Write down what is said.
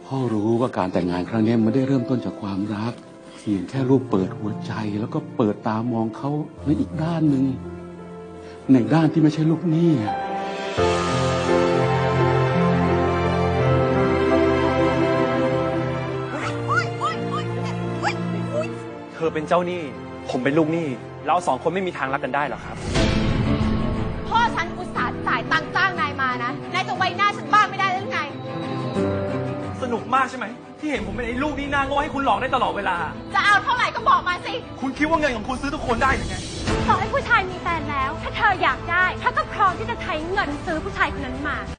พ่อรู้ว่าการแต่งงานครั้งนี้ไม่ได้เริ่มต้นจากความรักเพียงแค่ลูกเปิดหัวใจแล้วก็เปิดตามองเขาในอีกด้านหนึ่งในด้านที่ไม่ใช่ลูกหนี้เธอเป็นเจ้าหนี้ผมเป็นลูกหนี้เราสองคนไม่มีทางรักกันได้หรอกครับพ่อฉันอุตส่าห์จ่ายตังค์จ้างนายมานะนายจะไว้หน้าฉันบ้างไม่ได้หรือไงสนุกมากใช่ไหมที่เห็นผมเป็นไอ้ลูกหนี้หน้าโง่ให้คุณหลอกได้ตลอดเวลาจะเอาเท่าไหร่ก็บอกมาสิคุณคิดว่าเงินของคุณซื้อทุกคนได้หรือไงต่อให้ผู้ชายมีแฟนแล้วถ้าเธออยากได้เธอก็พร้อมที่จะใช้เงินซื้อผู้ชายคนนั้นมา